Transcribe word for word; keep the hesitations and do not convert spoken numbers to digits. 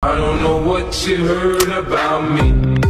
I don't know what you heard about me.